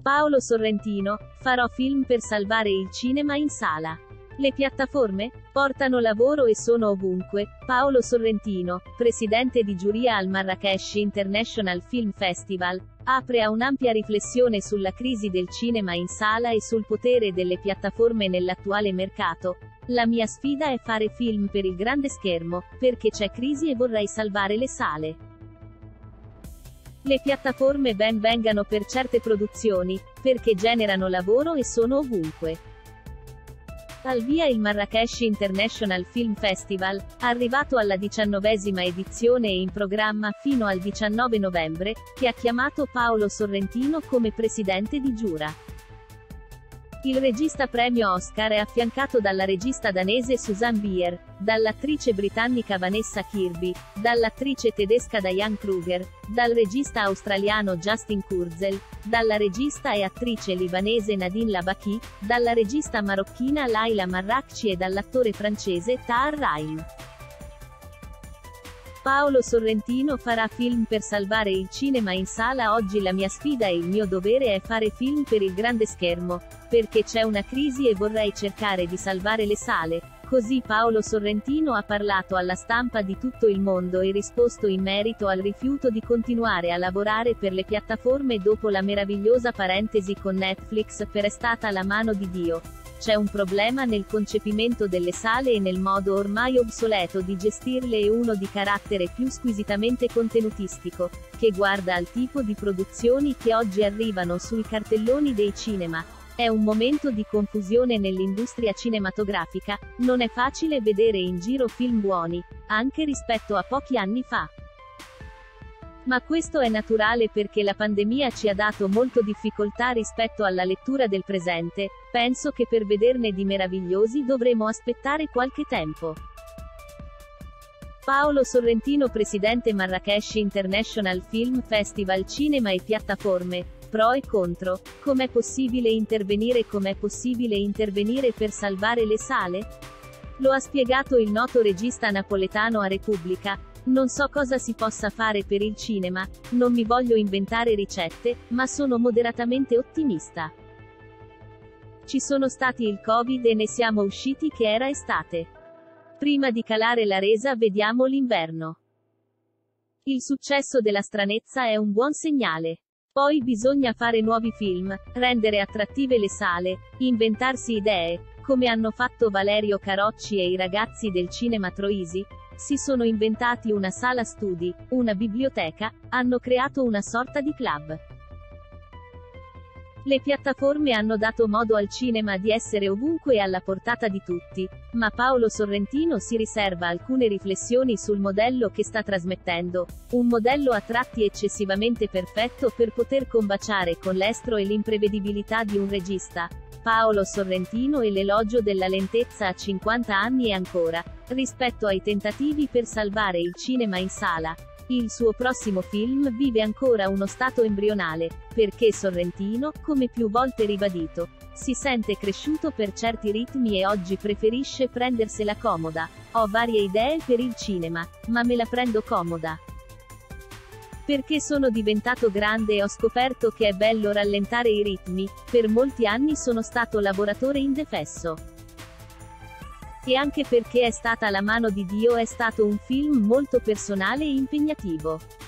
Paolo Sorrentino, farò film per salvare il cinema in sala. Le piattaforme? Portano lavoro e sono ovunque. Paolo Sorrentino, presidente di giuria al Marrakesh International Film Festival, apre a un'ampia riflessione sulla crisi del cinema in sala e sul potere delle piattaforme nell'attuale mercato. La mia sfida è fare film per il grande schermo, perché c'è crisi e vorrei salvare le sale. Le piattaforme ben vengano per certe produzioni, perché generano lavoro e sono ovunque. Al via il Marrakesh International Film Festival, arrivato alla 19ª edizione e in programma fino al 19 novembre, che ha chiamato Paolo Sorrentino come presidente di giura. Il regista premio Oscar è affiancato dalla regista danese Susanne Bier, dall'attrice britannica Vanessa Kirby, dall'attrice tedesca Diane Kruger, dal regista australiano Justin Kurzel, dalla regista e attrice libanese Nadine Labaki, dalla regista marocchina Laila Marrakchi e dall'attore francese Tahar Rahim. Paolo Sorrentino farà film per salvare il cinema in sala. Oggi la mia sfida e il mio dovere è fare film per il grande schermo, perché c'è una crisi e vorrei cercare di salvare le sale. Così Paolo Sorrentino ha parlato alla stampa di tutto il mondo e risposto in merito al rifiuto di continuare a lavorare per le piattaforme dopo la meravigliosa parentesi con Netflix per È stata la mano di Dio. C'è un problema nel concepimento delle sale e nel modo ormai obsoleto di gestirle e uno di carattere più squisitamente contenutistico, che guarda al tipo di produzioni che oggi arrivano sui cartelloni dei cinema. È un momento di confusione nell'industria cinematografica, non è facile vedere in giro film buoni, anche rispetto a pochi anni fa. Ma questo è naturale perché la pandemia ci ha dato molto difficoltà rispetto alla lettura del presente. Penso che per vederne di meravigliosi dovremo aspettare qualche tempo. Paolo Sorrentino, presidente Marrakesh International Film Festival. Cinema e piattaforme, pro e contro. Com'è possibile intervenire? Com'è possibile intervenire per salvare le sale? Lo ha spiegato il noto regista napoletano a Repubblica. Non so cosa si possa fare per il cinema, non mi voglio inventare ricette, ma sono moderatamente ottimista. Ci sono stati il Covid e ne siamo usciti che era estate. Prima di calare la resa vediamo l'inverno. Il successo della stranezza è un buon segnale. Poi bisogna fare nuovi film, rendere attrattive le sale, inventarsi idee, come hanno fatto Valerio Carocci e i ragazzi del Cinema Troisi. Si sono inventati una sala studi, una biblioteca, hanno creato una sorta di club. Le piattaforme hanno dato modo al cinema di essere ovunque e alla portata di tutti, ma Paolo Sorrentino si riserva alcune riflessioni sul modello che sta trasmettendo, un modello a tratti eccessivamente perfetto per poter combaciare con l'estro e l'imprevedibilità di un regista. Paolo Sorrentino e l'elogio della lentezza a 50 anni e ancora, rispetto ai tentativi per salvare il cinema in sala. Il suo prossimo film vive ancora uno stato embrionale, perché Sorrentino, come più volte ribadito, si sente cresciuto per certi ritmi e oggi preferisce prendersela comoda. Ho varie idee per il cinema, ma me la prendo comoda. Perché sono diventato grande e ho scoperto che è bello rallentare i ritmi, per molti anni sono stato lavoratore indefesso. E anche perché È stata la mano di Dio è stato un film molto personale e impegnativo.